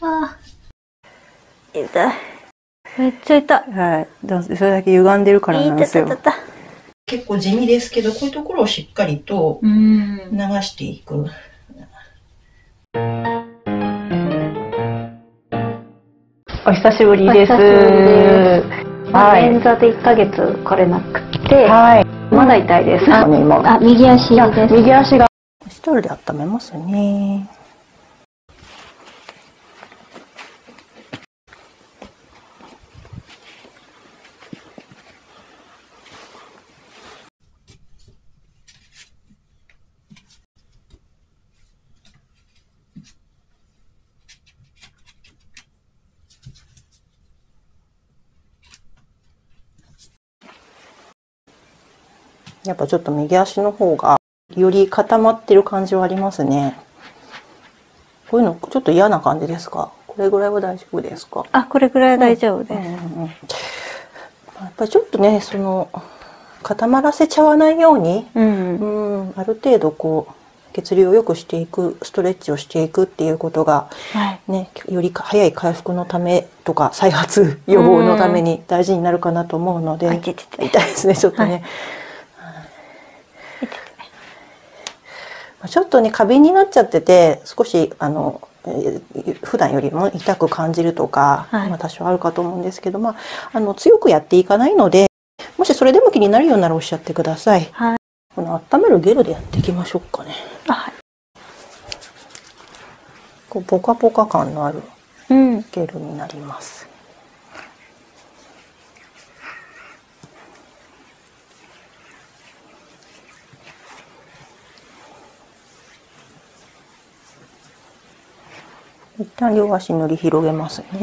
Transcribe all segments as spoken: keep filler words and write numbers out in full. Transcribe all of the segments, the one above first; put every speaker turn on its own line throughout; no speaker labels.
ああ、痛い。めっちゃ痛い。
はい。だそれだけ歪んでるからなんですよ。
痛い痛い痛い。
結構地味ですけど、こういうところをしっかりと流していく。
お久しぶりです。
捻挫でいっかげつ来れなくて、
はい。
まだ痛いです。
あ、
あ、右足です。
右足が。ストールで温めますね。やっぱちょっと右足の方がより固まってる感じはありますね。こういうのちょっと嫌な感じですか？これぐらいは大丈夫ですか？
あ、これぐらい大丈夫です。
うんうんうん、やっぱりちょっとね、その固まらせちゃわないように、うん、うん、ある程度こう血流を良くしていくストレッチをしていくっていうことが、ね、はい、より早い回復のためとか再発予防のために大事になるかなと思うので、うん、痛いですねちょっとね。はい、ちょっとね過敏になっちゃってて少しあの普段よりも痛く感じるとか、はい、まあ多少あるかと思うんですけど、まあ、あの強くやっていかないので、もしそれでも気になるようならおっしゃってください。はい、この温めるゲルでやっていきましょうかね。はい、こうポカポカ感のあるゲルになります。一旦両足塗り広げますね。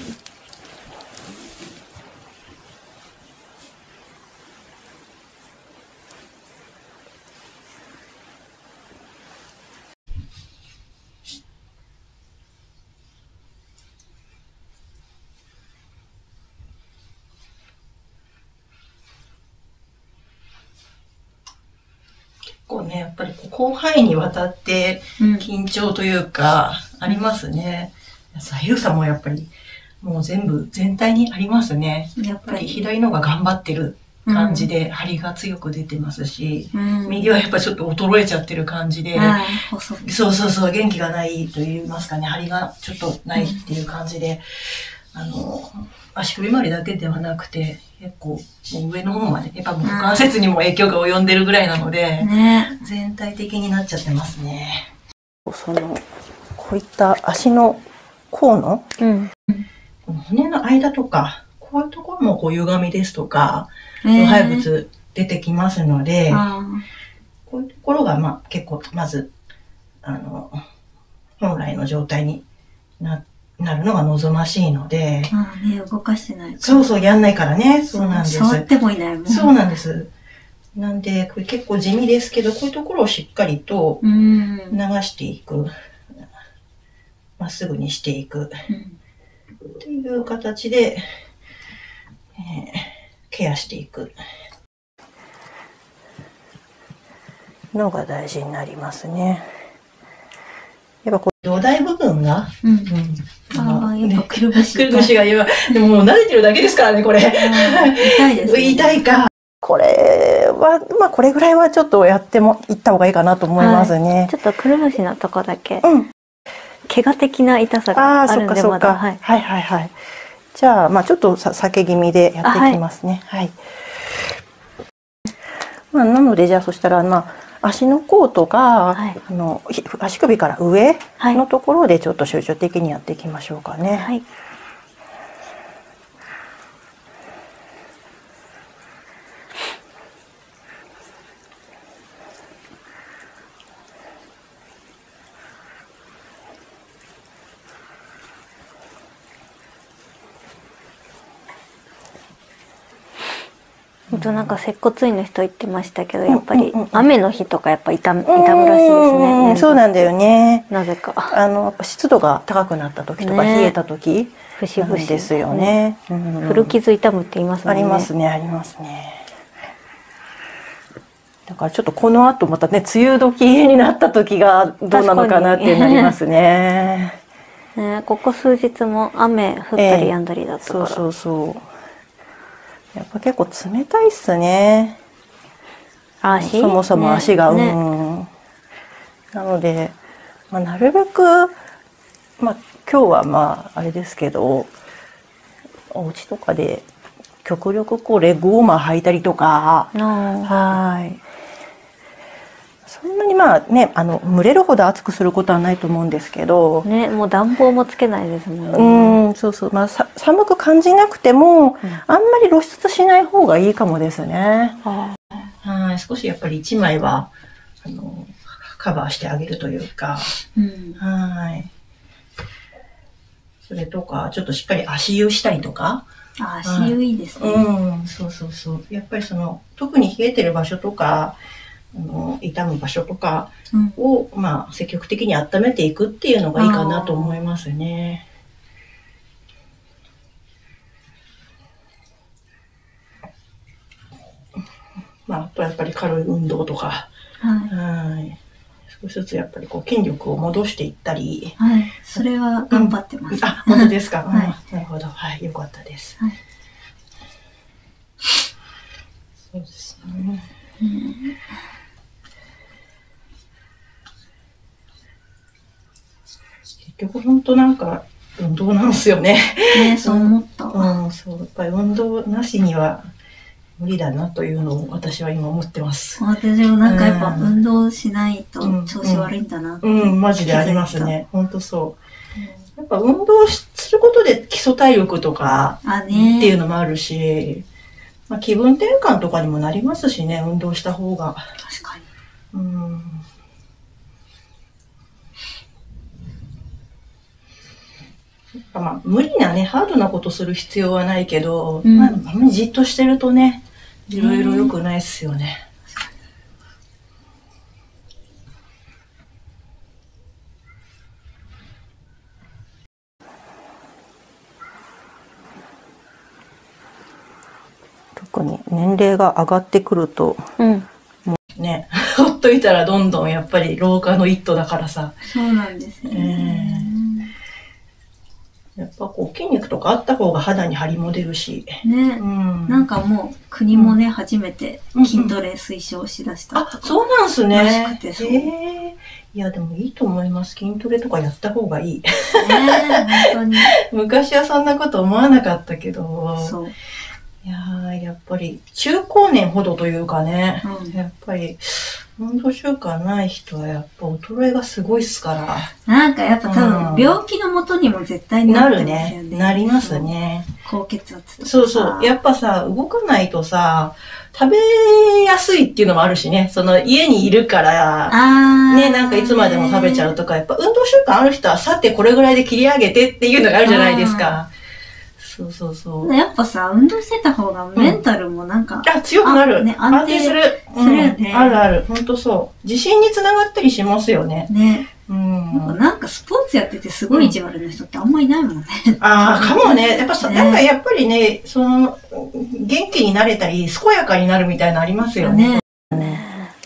結構ね、やっぱり広範囲にわたって緊張というか、ありますね。左右差もやっぱりもう全部全体にありますね。やっぱり左のが頑張ってる感じで張りが強く出てますし、うん、右はやっぱちょっと衰えちゃってる感じで、うん、そうそうそう元気がないと言いますかね、張りがちょっとないっていう感じで、うん、あの足首周りだけではなくて結構もう上の方までやっぱ股関節にも影響が及んでるぐらいなので、うんね、全体的になっちゃってますね。
そのこういった足の甲の、うん、
この骨の間とかこういうところもこう歪みですとか老廃物出てきますので、こういうところがまあ結構まずあの本来の状態に な, なるのが望ましいので、
ああ、ね、動かしてない。
そうそうやんないからね。そうなんです。
触ってもいないもん。
そうなんです。なんでこれ結構地味ですけど、こういうところをしっかりと流していく、まっすぐにしていく、うん、っていう形で、えー、ケアしていく
のが大事になりますね。やっぱこ
う土台部分が、うんうん、
ああ、やっぱくるぶし、
くるぶしが今でももう慣れてるだけですからねこれ。
痛いですね。
痛いか。
これはまあこれぐらいはちょっとやってもいった方がいいかなと思いますね。
はい、ちょっとくるぶしのとこだけ、うん、怪我的な痛さがあるんでまだ、はい、
はいはいはい。じゃあまあちょっとさ避け気味でやっていきますね。はい。はい、まあなのでじゃあそしたらまあ足の甲とか、はい、あの足首から上のところでちょっと集中的にやっていきましょうかね。はい。
なんか接骨院の人言ってましたけど、やっぱり雨の日とかやっぱ痛む、痛むらしいですね。
そうなんだよね。
なぜか。
あのやっぱ湿度が高くなった時とか、冷えた時なんですよね。
古傷痛むって言いますもんね。
ありますね、ありますね。だからちょっとこの後またね、梅雨時になった時がどうなのかなってなりますね。
ね、ここ数日も雨降ったり止んだりだったから、
えー、そうそうそう。やっぱ結構冷たいっすね。
足
そもそも足が、
ね、
うん。なので、まあ、なるべく、まあ今日はまああれですけど、お家とかで極力こうレッグウォーマー履いたりとか、はい。そんなにまあね、あの蒸れるほど暑くすることはないと思うんですけど、
ね、もう暖房もつけないですもんね。
うん、そうそう、まあさ寒く感じなくても、うん、あんまり露出しない方がいいかもですね。
はい、少しやっぱり一枚はあのカバーしてあげるというか、うん、はい。それとかちょっとしっかり足湯したりとか。
あ、足湯いいですね。
うん、そうそうそう。やっぱりその特に冷えてる場所とか。あの痛む場所とかを、うん、まあ積極的に温めていくっていうのがいいかなと思いますね。まああとはやっぱり軽い運動とか、はい、はい少しずつやっぱりこう筋力を戻していったり、
はい、それは頑張ってます。
うん、あ、本当ですか。
はい、
なるほど、はい、よかったです。はい、そうですね。うん結局本当なんか運動なんですよね。
ね、そう思った。
うん、そうやっぱり運動なしには無理だなというのを私は今思ってます。
私もなんかやっぱ運動しないと調子悪いんだなって、
うん、うんうん、マジでありますね。本当そう。やっぱ運動することで基礎体力とかっていうのもあるし、まあ、気分転換とかにもなりますしね、運動した方が。
確かに。
うんまあ、無理なね、ハードなことする必要はないけど、うん、まあ、あんまりじっとしてるとね、いろいろ良くないっすよね。
特に年齢が上がってくると、うん、
もうね、ほっといたらどんどんやっぱり老化の一途だからさ。
そうなんですね。
えーやっぱこう筋肉とかあった方が肌に張りも出るし。
ね、うん、なんかもう国もね、うん、初めて筋トレ推奨しだしたとか、
うん、あ、そうなんすね。
らしくてそう。
えー、いやでもいいと思います。筋トレとかやった方がいい。ね、
本当に。
昔はそんなこと思わなかったけど。そう。いやーやっぱり中高年ほどというかね、うん、やっぱり運動習慣ない人はやっぱ衰えがすごいっすから。
なんかやっぱ多分病気のもとにも絶対になってますよね。
なるね。なりますね。
高血圧とか。
そうそう。やっぱさ、動かないとさ、食べやすいっていうのもあるしね。その家にいるから、ね、なんかいつまでも食べちゃうとか、やっぱ運動習慣ある人はさてこれぐらいで切り上げてっていうのがあるじゃないですか。そうそうそう。
やっぱさ、運動してた方がメンタルもなんか、
うん、あ強くなる。ね、安定する。
するよね、
うん。あるある。ほんとそう。自信につながったりしますよね。
ね。うん。なんか、なんかスポーツやっててすごい意地悪な人ってあんまいないもんね。
うん、ああ、かもね。やっぱさ、ね、なんかやっぱりね、その、元気になれたり、健やかになるみたいなのありますよね。ねね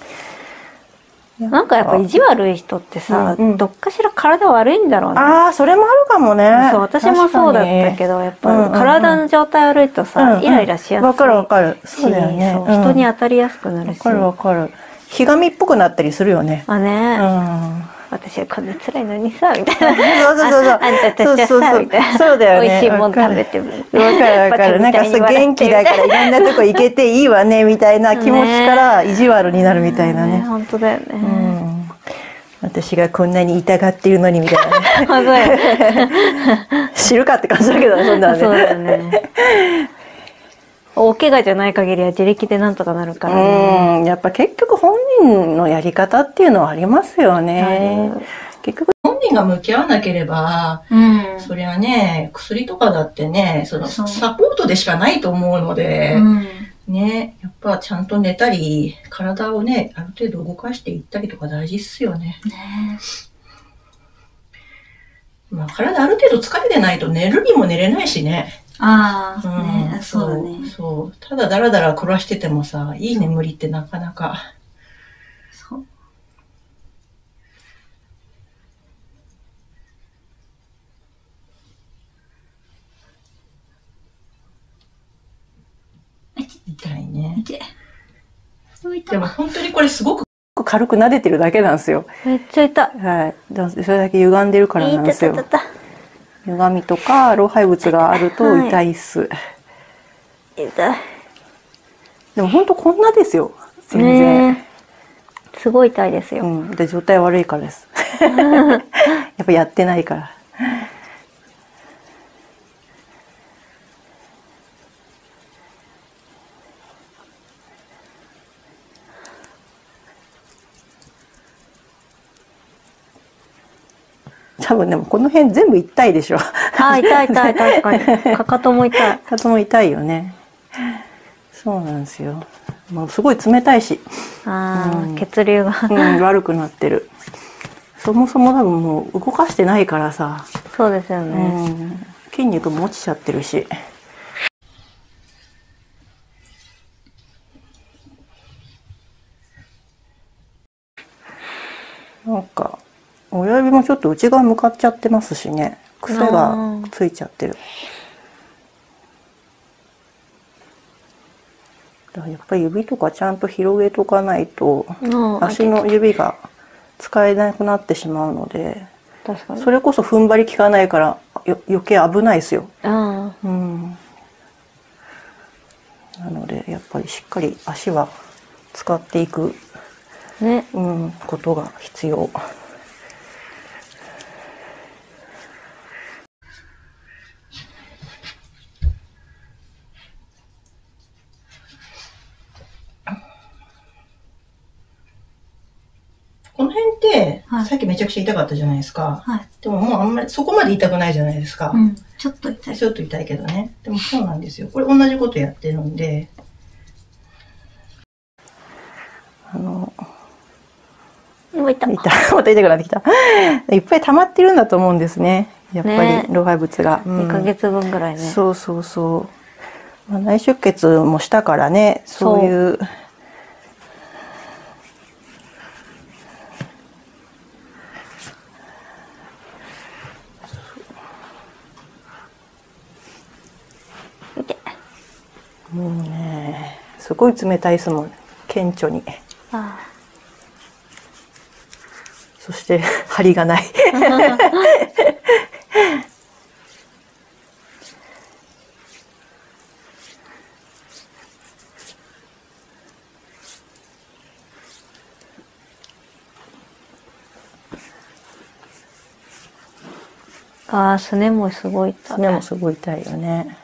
なんかやっぱ意地悪い人ってさ、うんうん、どっかしら体悪いんだろうね。
ああ、それもあるかもね。
そう、私もそうだったけど、やっぱ体の状態悪いとさ、うんうん、イライラしやすい。
わかるわかる。そうだよね。
そう、人に当たりやすくなるし。
わかるわかる。ひがみっぽくなったりするよね。
あね。うん。私はこんな辛いのにさ、みたいな。
そうそうそうそう。
あんたたちはさ、みたいな。
そうだよね。
美味しいもん食べても。
わかるわかる。なんかそう元気だからいろんなとこ行けていいわね、みたいな気持ちから意地悪になるみたいなね。
本当だよね。うん
私がこんなに痛がっているのにみたいなね。
本当だよ。
知るかって感じだけどね、そんなのね。
そうだよね。大怪我じゃない限りは自力でなんとかなるからね。
うん、やっぱ結局本人のやり方っていうのはありますよね。
結局本人が向き合わなければ、うん、そりゃね、薬とかだってね、そのサポートでしかないと思うので、うんね、やっぱちゃんと寝たり、体をね、ある程度動かしていったりとか大事っすよね。ねまあ、体ある程度疲れてないと寝るにも寝れないしね。
ああ、
うん
ね、そうだね。
そう。ただだらだら暮らしててもさ、いい眠りってなかなか。そう。 ね。でも本当にこれすごく
軽く撫でてるだけなんですよ。
めっちゃ痛い。
はい。それだけ歪んでるからなんですよ。
痛い痛い痛い。
歪みとか老廃物があると痛いっす。
痛い。
でも本当こんなですよ。全然。
ね、すごい痛いですよ。
うん。で、状態悪いからです。やっぱやってないから。多分でもこの辺全部痛いでしょ。
あ、痛い痛い、確かに。かかとも痛い。
かかとも痛いよね。そうなんですよ。もうすごい冷たいし。
ああ、
うん、
血流が、
うん、悪くなってる。そもそも多分もう動かしてないからさ。
そうですよね。
うん、筋肉も落ちちゃってるし。なんか親指もちょっと内側向かっちゃってますしね。癖がついちゃってる。だからやっぱり指とかちゃんと広げとかないと足の指が使えなくなってしまうので、
確かにそ
れこそ踏ん張り効かないからよ余計危ないですよ。
あ、
うん、なのでやっぱりしっかり足は使っていく、ね、うん、ことが必要。
この辺って、はい、さっきめちゃくちゃ痛かったじゃないですか。はい、でももうあんまりそこまで痛くないじゃないですか。
うん、ちょっと痛い。
ちょっと痛いけどね。でもそうなんですよ。これ同じことやってるんで。
あの、
痛い。
痛い。また痛くなってきた。いっぱい溜まってるんだと思うんですね。やっぱり老廃物が。
うん、にかげつぶんぐらいね。
そうそうそう。まあ、内出血もしたからね、そういう。もうね、すごい冷たいですもん、顕著に。ああ、そして張りがない。
ああ、すねもすごい痛い。
すねもすごい痛いよね。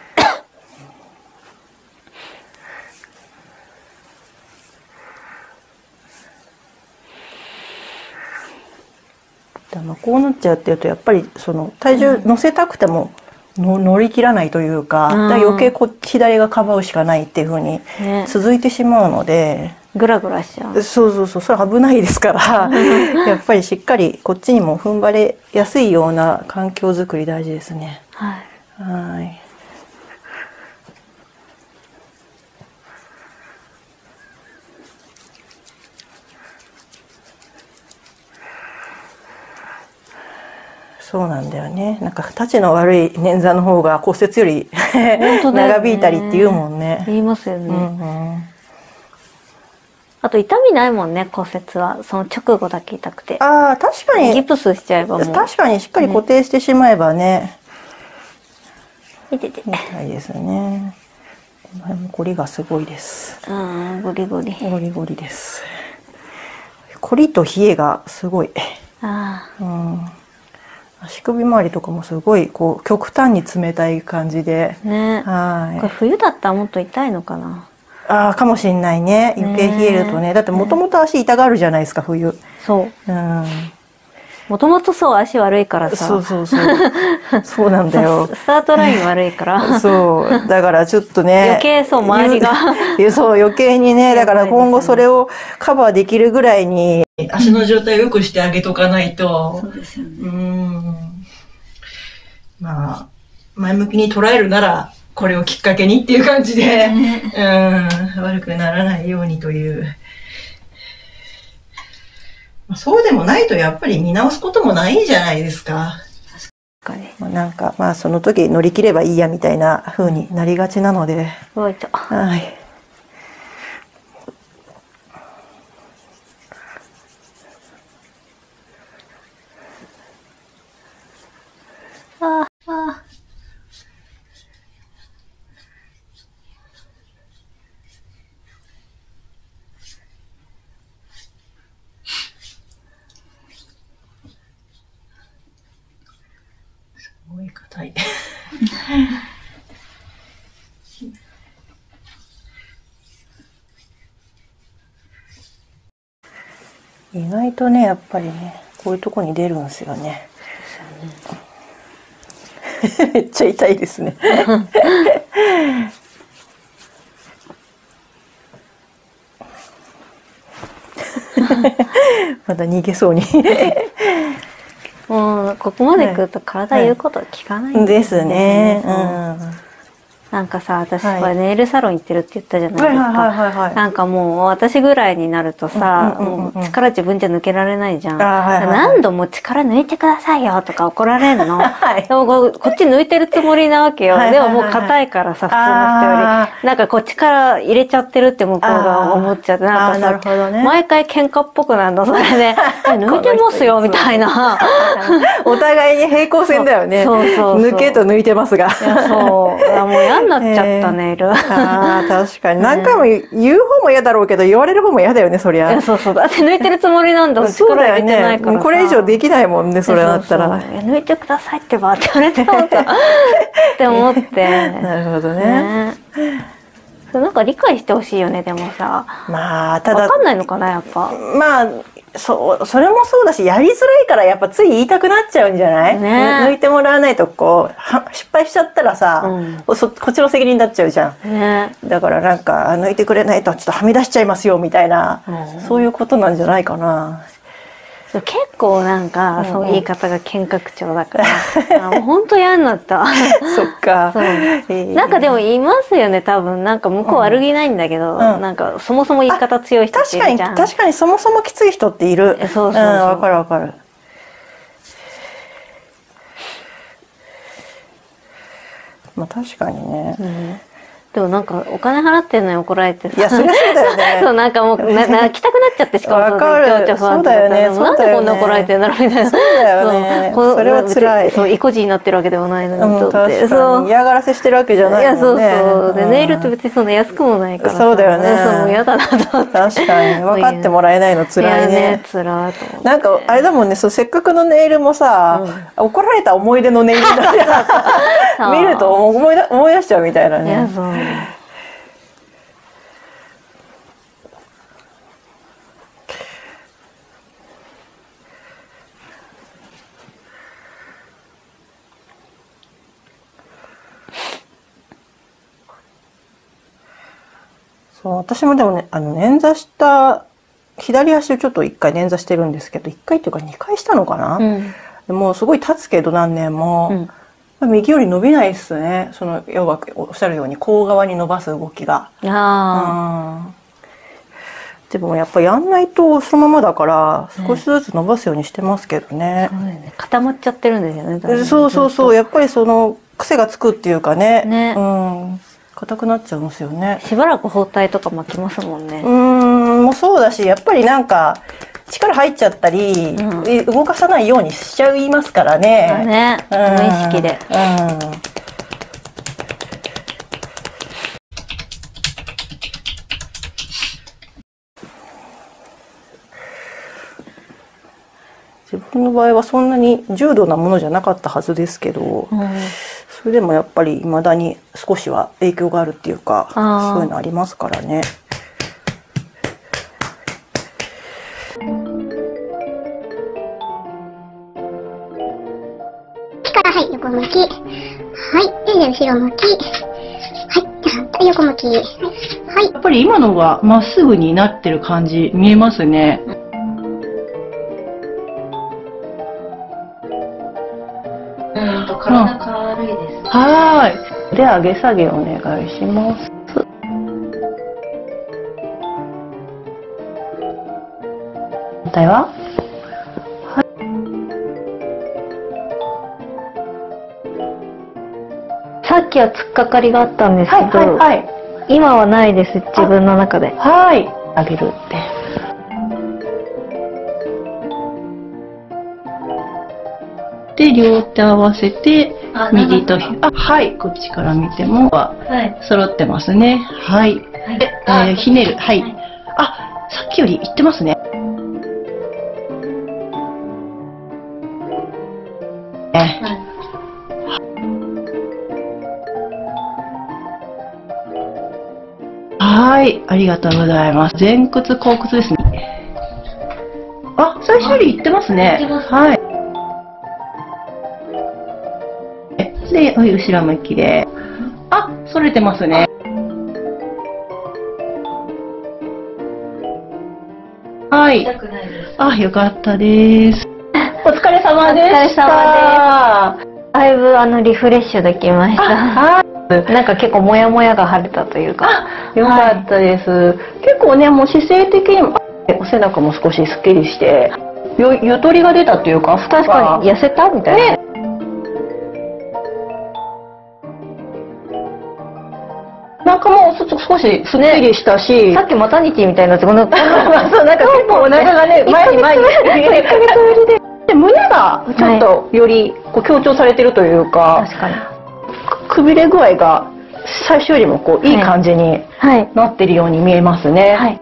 こうなっちゃうっていうとやっぱりその体重乗せたくてもの乗り切らないというか、うん、だから余計こっち左がかばうしかないっていうふうに続いてしまうので、ね、
グラグラしちゃう。
そうそうそう、それ危ないですからやっぱりしっかりこっちにも踏ん張れやすいような環境づくり大事ですね。
はい。
はい。そうなんだよね。なんかたちの悪い捻挫の方が骨折より長引いたりって言うもんね。
言いますよね。
うんうん、
あと痛みないもんね、骨折は。その直後だけ痛くて。
ああ、確かに。
ギプスしちゃえばもう。
確かにしっかり固定してしまえばね。
いてて。
痛いですね。この辺もコリがすごいです。
うん、ゴリゴリ。
ゴリゴリです。コリと冷えがすごい。
ああ。
うん。足首周りとかもすごいこう極端に冷たい感じで、
ね、
はい。
これ冬だったらもっと痛いのかな。
ああ、かもしんないね。余計冷えるとね。だってもともと足痛がるじゃないですか、冬。
そう。
うん。
もともとそう足悪いからさ。
そうそうそう。そうなんだよ。
スタートライン悪いから。
そう。だからちょっとね。
余計そう、周りが。
そう、余計にね。だから今後それをカバーできるぐらいに。
足の状態を良くしてあげとかないと。
そうですよね。
うん。まあ、前向きに捉えるなら、これをきっかけにっていう感じで、ね、うん、悪くならないようにという。そうでもないとやっぱり見直すこともないんじゃないですか。
確かに。なんか、まあその時乗り切ればいいやみたいな風になりがちなので。
はい。
はい。
ああ。
すごい硬い。
意外とね、やっぱりね、こういうとこに出るんですよね。めっちゃ痛いですね。まだ逃げそうに。
もうここまで来ると体言うことは聞かないん
ですね。うん。
なんかさ、私これネイルサロン行ってるって言ったじゃないです
か。
なんかもう私ぐらいになるとさ、もう力自分じゃ抜けられないじゃん。何度も力抜いてくださいよとか怒られるの。でもこっち抜いてるつもりなわけよ。でももう硬いからさ、普通の人より。なんかこう力入れちゃってるって向こうが思っちゃって、なんかさ、毎回喧嘩っぽくなるの、それで。抜いてますよみたいな。
お互いに平行線だよね。そうそう。抜けと抜いてますが。
そう。もう嫌になっちゃったネイル。
ああ、確かに。何回も言う方も嫌だろうけど、言われる方も嫌だよね、そりゃ。
そうそう。だって抜いてるつもりなんだ。
そうだよね。これ以上できないもんね、それだったら。
抜いてくださいってばって言われてもさ、って思って。
なるほどね。
なんか理解してほしいよね、でもさ。
まあ、ただ。
わかんないのかな、やっぱ。
まあ、そう、それもそうだし、やりづらいからやっぱつい言いたくなっちゃうんじゃない？ね、抜いてもらわないとこう、失敗しちゃったらさ、うん、こっちの責任になっちゃうじゃん。ね、だからなんか、抜いてくれないとちょっとはみ出しちゃいますよみたいな、うん、そういうことなんじゃないかな。
結構なんか、そういう言い方が喧嘩口調だから、もう本当嫌になった。
そっか。
なんかでもいますよね、多分。なんか向こう悪気ないんだけど、なんかそもそも言い方強い人っているじゃん。
確かに、確かにそもそもきつい人っている。そうそうそう。わかるわかる。まあ確かにね。
でもなんかお金払ってんのに怒られてさ。
いや、そりゃそうだよね。
そう、なんかもう、な、泣きたくなっちゃって、しかも
そうだよ。そうだよね。
なんでこんな怒られてんだろうみたいな。
そうだよね。それは辛い。
そう、意固地になってるわけでもないのにとって。
そう。嫌がらせしてるわけじゃないもんね。
いや、そうそう。で、ネイルって別にそんな安くもないから。
そうだよね。
そう、嫌だなと思って。
確かに。分かってもらえないの辛いね。
辛いと思って。
なんか、あれだもんね、そう、せっかくのネイルもさ、怒られた思い出のネイルだ見ると思い思い出しちゃうみたいなね。いや、そう。そう、私もでもね、あの、捻挫した、左足をちょっと一回捻挫してるんですけど、一回っていうか二回したのかな、うん、でもうすごい経つけど何年も、うん、右より伸びないっすね。その、要はおっしゃるように、こう側に伸ばす動きが。あでもやっぱやんないとそのままだから、少しずつ伸ばすようにしてますけどね。
そうだよね。固まっちゃってるんですよね。
そうそうそう。やっぱりその、癖がつくっていうかね。ね。うん硬くなっちゃうんですよね。
しばらく包帯とか巻きますもんね。
うーん、もうそうだし、やっぱりなんか力入っちゃったり、うん、動かさないようにしちゃいますからね。
ね、無意識で。うん。
自分の場合はそんなに重度なものじゃなかったはずですけど。うんそれでもやっぱり未だに少しは影響があるっていうか、そういうのありますからね。
からはい横向き、はいで後ろ向き、はい横向き、はい。
やっぱり今のがまっすぐになってる感じ見えますね。
うんと体軽いです。
はい。で、上げ下げお願いします。反対は？はい。
さっきは突っかかりがあったんですけど、はいはいはい、今はないです、自分の中で。
はい。上げるって。 で、両手合わせて、右と、あ、はい、こっちから見ても、揃ってますね。はい。で、えー、ひねる。はい。あ、さっきよりいってますね。はい、ありがとうございます。前屈後屈ですね。あ、最初よりいってますね。はい。で、後ろ向きで。あ、反れてますね。はい。あ、よかったです。お疲れ様でした。お疲れ様です。
だいぶあのリフレッシュできました。はい。なんか結構モヤモヤが晴れたというか。
よかったです。はい、結構ね、もう姿勢的にもお背中も少しすっきりして、よゆとりが出たというか、
確かに痩せたみたいな。ね、
なんかもう少しすっきりしたし、
ね、さっきマタニティみたいなやつこの
そうなんか結構お腹がね前に前にいっかげつぶりで、で胸がちょっとよりこう強調されてるというか、
確かに
くびれ具合が最初よりもこういい感じになってるように見えますね。はい。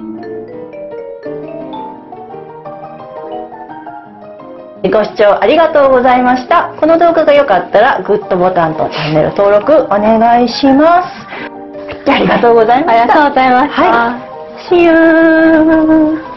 ご視聴ありがとうございました。この動画が良かったらグッドボタンとチャンネル登録お願いします。ありがとうございました。
ありがとうございました。
はい。See you!